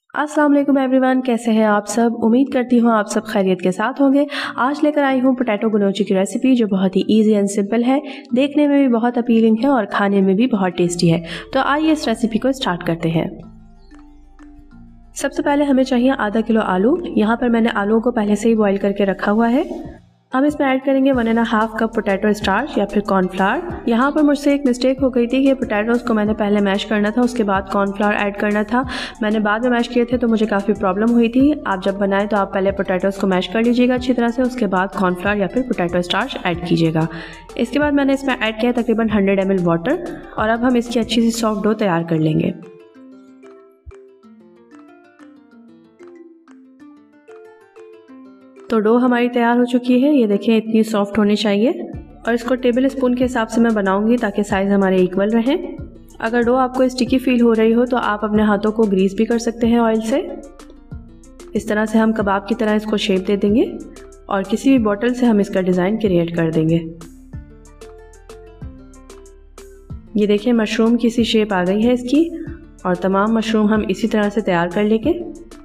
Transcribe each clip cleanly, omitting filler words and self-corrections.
अस्सलाम वालेकुम एवरीवन, कैसे हैं आप सब। उम्मीद करती हूँ आप सब खैरियत के साथ होंगे। आज लेकर आई हूँ पोटैटो गनोची की रेसिपी जो बहुत ही इजी एंड सिंपल है, देखने में भी बहुत अपीलिंग है और खाने में भी बहुत टेस्टी है। तो आइए इस रेसिपी को स्टार्ट करते हैं। सबसे पहले हमें चाहिए आधा किलो आलू। यहाँ पर मैंने आलूओं को पहले से ही बॉईल करके रखा हुआ है। अब इसमें ऐड करेंगे 1.5 कप पोटैटो स्टार्च या फिर कॉर्नफ्लावर। यहाँ पर मुझसे एक मिस्टेक हो गई थी कि पोटैटोज़ को मैंने पहले मैश करना था, उसके बाद कॉर्नफ्लावर ऐड करना था। मैंने बाद में मैश किए थे तो मुझे काफ़ी प्रॉब्लम हुई थी। आप जब बनाएं तो आप पहले पोटैटोज़ को मैश कर लीजिएगा अच्छी तरह से, उसके बाद कॉर्नफ्लावर या फिर पोटैटो स्टार्च ऐड कीजिएगा। इसके बाद मैंने इसमें ऐड किया तकरीबन 100 ml वाटर और अब हम इसकी अच्छी सी सॉफ्ट डो तैयार कर लेंगे। तो डो हमारी तैयार हो चुकी है, ये देखिए इतनी सॉफ्ट होनी चाहिए। और इसको टेबल स्पून के हिसाब से मैं बनाऊंगी ताकि साइज़ हमारे इक्वल रहें। अगर डो आपको स्टिकी फील हो रही हो तो आप अपने हाथों को ग्रीस भी कर सकते हैं ऑयल से। इस तरह से हम कबाब की तरह इसको शेप दे देंगे और किसी भी बॉटल से हम इसका डिज़ाइन क्रिएट कर देंगे। ये देखिए मशरूम की सी शेप आ गई है इसकी, और तमाम मशरूम हम इसी तरह से तैयार कर लेंगे।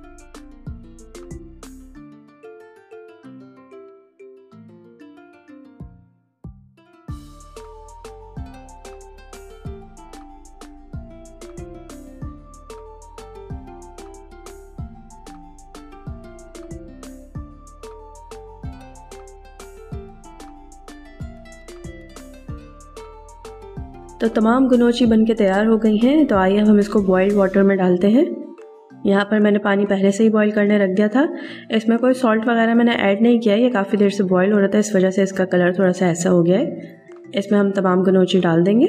तो तमाम गनोची बनके तैयार हो गई हैं। तो आइए हम इसको बॉइल्ड वाटर में डालते हैं। यहाँ पर मैंने पानी पहले से ही बॉईल करने रख दिया था। इसमें कोई सॉल्ट वगैरह मैंने ऐड नहीं किया है, ये काफ़ी देर से बॉईल हो रहा था, इस वजह से इसका कलर थोड़ा सा ऐसा हो गया है। इसमें हम तमाम गनोची डाल देंगे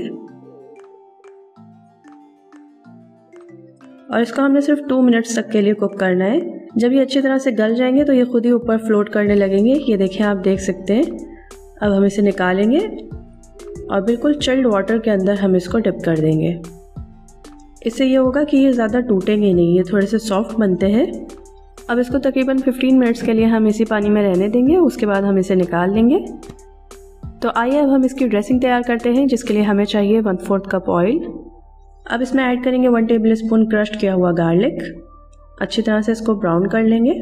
और इसको हमने सिर्फ 2 मिनट्स तक के लिए कुक करना है। जब ये अच्छी तरह से गल जाएंगे तो ये खुद ही ऊपर फ्लोट करने लगेंगे। ये देखिए आप देख सकते हैं। अब हम इसे निकालेंगे और बिल्कुल चिल्ड वाटर के अंदर हम इसको डिप कर देंगे। इससे ये होगा कि ये ज़्यादा टूटेंगे नहीं, ये थोड़े से सॉफ्ट बनते हैं। अब इसको तकरीबन 15 मिनट्स के लिए हम इसी पानी में रहने देंगे, उसके बाद हम इसे निकाल लेंगे। तो आइए अब हम इसकी ड्रेसिंग तैयार करते हैं, जिसके लिए हमें चाहिए 1/4 कप ऑयल। अब इसमें ऐड करेंगे 1 टेबल स्पून क्रश्ड किया हुआ गार्लिक। अच्छी तरह से इसको ब्राउन कर लेंगे।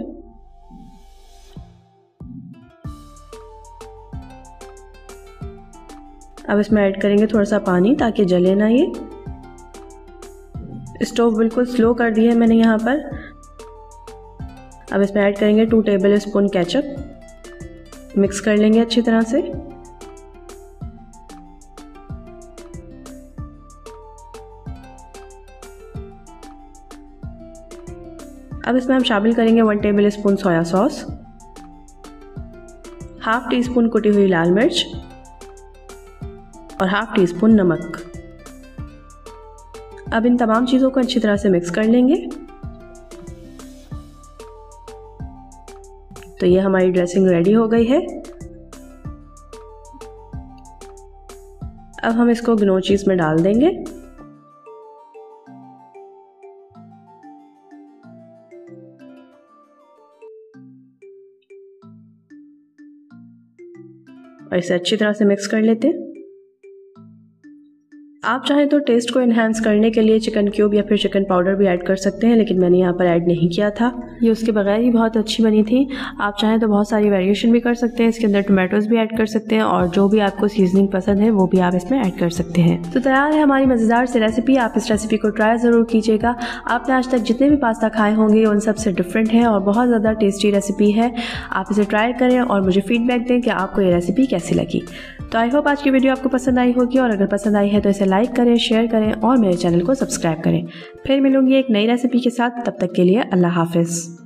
अब इसमें ऐड करेंगे थोड़ा सा पानी ताकि जले ना ये। स्टोव बिल्कुल स्लो कर दी है मैंने यहाँ पर। अब इसमें ऐड करेंगे 2 टेबल स्पून केचप। मिक्स कर लेंगे अच्छी तरह से। अब इसमें हम शामिल करेंगे 1 tablespoon soya sauce, 1/2 teaspoon कुटी हुई लाल मिर्च और 1/2 टीस्पून नमक। अब इन तमाम चीज़ों को अच्छी तरह से मिक्स कर लेंगे। तो ये हमारी ड्रेसिंग रेडी हो गई है। अब हम इसको गनोचीज़ में डाल देंगे और इसे अच्छी तरह से मिक्स कर लेते हैं। आप चाहें तो टेस्ट को इन्हांस करने के लिए चिकन क्यूब या फिर चिकन पाउडर भी ऐड कर सकते हैं, लेकिन मैंने यहाँ पर ऐड नहीं किया था। ये उसके बगैर ही बहुत अच्छी बनी थी। आप चाहें तो बहुत सारी वेरिएशन भी कर सकते हैं, इसके अंदर टोमेटोज़ भी ऐड कर सकते हैं और जो भी आपको सीजनिंग पसंद है वो भी आप इसमें ऐड कर सकते हैं। तो तैयार है हमारी मज़ेदार सी रेसिपी। आप इस रेसिपी को ट्राई ज़रूर कीजिएगा। आपने आज तक जितने भी पास्ता खाए होंगे उन सब से डिफरेंट है और बहुत ज़्यादा टेस्टी रेसिपी है। आप इसे ट्राई करें और मुझे फीडबैक दें कि आपको ये रेसिपी कैसी लगी। तो आई होप आज की वीडियो आपको पसंद आई होगी, और अगर पसंद आई है तो इसे लाइक करें, शेयर करें और मेरे चैनल को सब्सक्राइब करें। फिर मिलूंगी एक नई रेसिपी के साथ, तब तक के लिए अल्लाह हाफिज़।